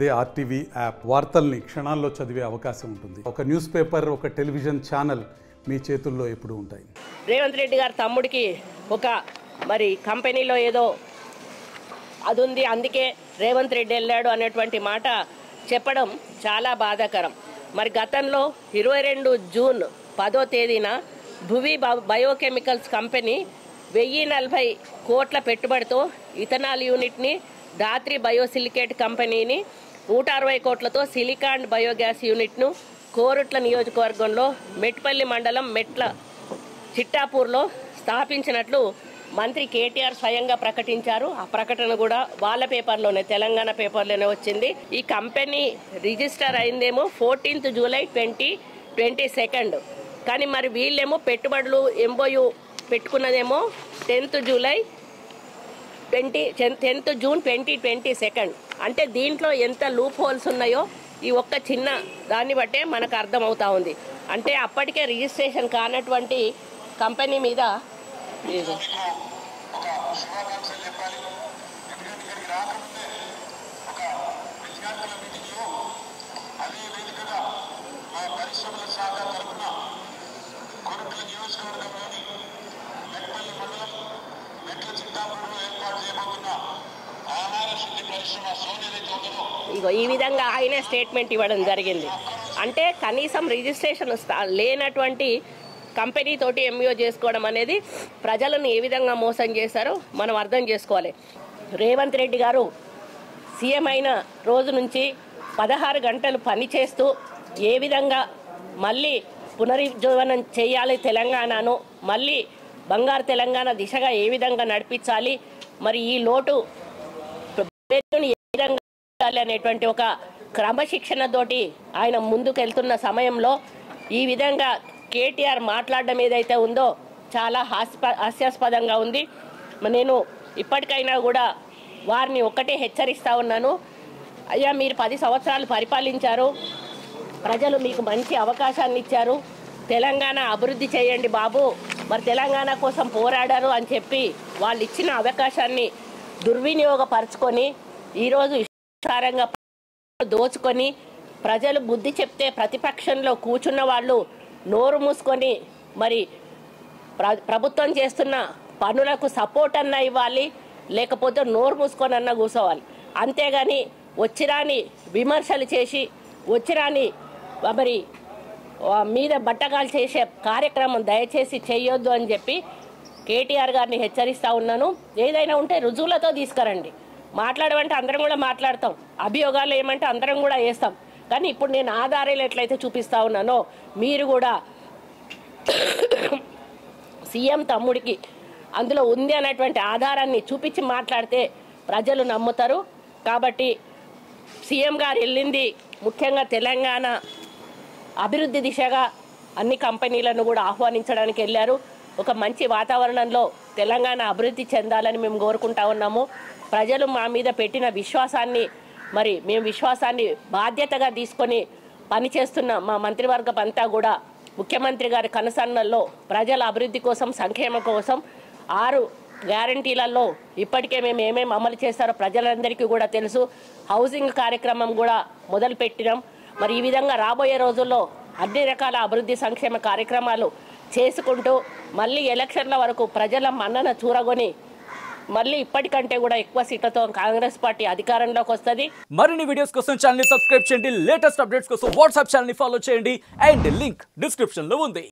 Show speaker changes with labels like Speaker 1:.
Speaker 1: అదే RTV app వార్తల్ని క్షణాల్లో చదివే అవకాశం ఉంటుంది. ఒక న్యూస్ పేపర్, ఒక టెలివిజన్ ఛానల్ మీ చేతుల్లో ఎప్పుడూ ఉంటాయి.
Speaker 2: రేవంత్ రెడ్డి గారి తమ్ముడికి ఒక కంపెనీలో ఏదో అది ఉంది, అందుకే రేవంత్ రెడ్డి వెళ్ళాడు అనేటువంటి మాట చెప్పడం చాలా బాధాకరం. గతంలో 22 జూన్ 10వ తేదీన భువి బయోకెమికల్స్ కంపెనీ 1040 కోట్ల పెట్టుబడితో ఇథనాల్ యూనిట్ని, ధాత్రి బయోసిలికేట్ కంపెనీని 160 కోట్లతో సిలికాన్ బయోగ్యాస్ యూనిట్ను కోరుట్ల నియోజకవర్గంలో మెట్పల్లి మండలం మెట్ల చిట్టాపూర్లో స్థాపించినట్లు మంత్రి కేటీఆర్ స్వయంగా ప్రకటించారు. ఆ ప్రకటన కూడా వాళ్ళ పేపర్లోనే, తెలంగాణ పేపర్లోనే వచ్చింది. ఈ కంపెనీ రిజిస్టర్ అయిందేమో 14th జూలై 2022, కానీ వీళ్ళేమో పెట్టుబడులు ఎంబోయు పెట్టుకున్నదేమో 10th జూన్ 2022. అంటే దీంట్లో ఎంత లూప్ హోల్స్ ఉన్నాయో ఈ ఒక్క చిన్న దాన్ని బట్టే మనకు అర్థమవుతా ఉంది. అంటే అప్పటికే రిజిస్ట్రేషన్ కానటువంటి కంపెనీ మీద ఈ విధంగా ఆయనే స్టేట్మెంట్ ఇవ్వడం జరిగింది. అంటే కనీసం రిజిస్ట్రేషన్ లేనటువంటి కంపెనీ తోటి ఎంఓయూ చేసుకోవడం అనేది ప్రజలను ఏ విధంగా మోసం చేశారో మనం అర్థం చేసుకోవాలి. రేవంత్ రెడ్డి గారు సీఎం అయిన రోజు నుంచి 16 గంటలు పనిచేస్తూ ఏ విధంగా మళ్ళీ పునరుజ్జీవనం చేయాలి తెలంగాణను, మళ్ళీ బంగారు తెలంగాణ దిశగా ఏ విధంగా నడిపించాలి, ఈ లోటు ఏ విధంగా అనేటువంటి ఒక క్రమశిక్షణతోటి ఆయన ముందుకెళ్తున్న సమయంలో ఈ విధంగా కేటీఆర్ మాట్లాడడం ఏదైతే ఉందో చాలా హాస్యాస్పదంగా ఉంది. నేను ఇప్పటికైనా కూడా వారిని ఒక్కటే హెచ్చరిస్తా ఉన్నాను. అయ్యా, మీరు 10 సంవత్సరాలు పరిపాలించారు, ప్రజలు మీకు మంచి అవకాశాన్ని ఇచ్చారు, తెలంగాణ అభివృద్ధి చేయండి బాబు, తెలంగాణ కోసం పోరాడారు అని చెప్పి వాళ్ళు ఇచ్చిన అవకాశాన్ని దుర్వినియోగపరుచుకొని ఈరోజు ఇష్టారంగా దోచుకొని ప్రజలు బుద్ధి చెప్తే ప్రతిపక్షంలో కూర్చున్న వాళ్ళు నోరు మూసుకొని ప్రభుత్వం చేస్తున్న పనులకు సపోర్ట్ అన్నా ఇవ్వాలి, లేకపోతే నోరు మూసుకొని అన్నా కూర్చోవాలి. అంతేగాని వచ్చిరాని విమర్శలు చేసి వచ్చిరాని మీద బట్టగాలు చేసే కార్యక్రమం దయచేసి చేయొద్దు అని చెప్పి కేటీఆర్ గారిని హెచ్చరిస్తా ఉన్నాను. ఏదైనా ఉంటే రుజువులతో తీసుకురండి. మాట్లాడమంటే అందరం కూడా మాట్లాడతాం, అభియోగాలు ఏమంటే అందరం కూడా వేస్తాం. కానీ ఇప్పుడు నేను ఆధారాలు ఎట్లయితే చూపిస్తా ఉన్నానో మీరు కూడా సీఎం తమ్ముడికి అందులో ఉంది అనేటువంటి ఆధారాన్ని చూపించి మాట్లాడితే ప్రజలు నమ్ముతారు. కాబట్టి సీఎం గారు వెళ్ళింది ముఖ్యంగా తెలంగాణ అభివృద్ధి దిశగా అన్ని కంపెనీలను కూడా ఆహ్వానించడానికి వెళ్ళారు. ఒక మంచి వాతావరణంలో తెలంగాణ అభివృద్ధి చెందాలని మేము కోరుకుంటా ఉన్నాము. ప్రజలు మా మీద పెట్టిన విశ్వాసాన్ని మేము విశ్వాసాన్ని బాధ్యతగా తీసుకొని పనిచేస్తున్న మా మంత్రివర్గం అంతా కూడా ముఖ్యమంత్రి గారి కనసన్నల్లో ప్రజల అభివృద్ధి కోసం, సంక్షేమం కోసం 6 గ్యారంటీలలో ఇప్పటికే మేము ఏమేమి అమలు చేస్తారో ప్రజలందరికీ కూడా తెలుసు. హౌసింగ్ కార్యక్రమం కూడా మొదలు పెట్టినాం. ఈ విధంగా రాబోయే రోజుల్లో అన్ని రకాల అభివృద్ధి సంక్షేమ కార్యక్రమాలు చేసుకుంటూ మళ్ళీ ఎలక్షన్ల వరకు ప్రజల మన్నన చూరగొని మళ్ళీ ఇప్పటికంటే కూడా ఎక్కువ సీట్లతో కాంగ్రెస్ పార్టీ అధికారంలోకి వస్తుంది.
Speaker 3: మరిన్ని వీడియోస్ కోసం ఛానల్ ని సబ్స్క్రైబ్ చేయండి, లేటెస్ట్ అప్డేట్స్ కోసం వాట్సాప్ ఛానల్ ని ఫాలో చేయండి, అండ్ లింక్ డిస్క్రిప్షన్ లో ఉంది.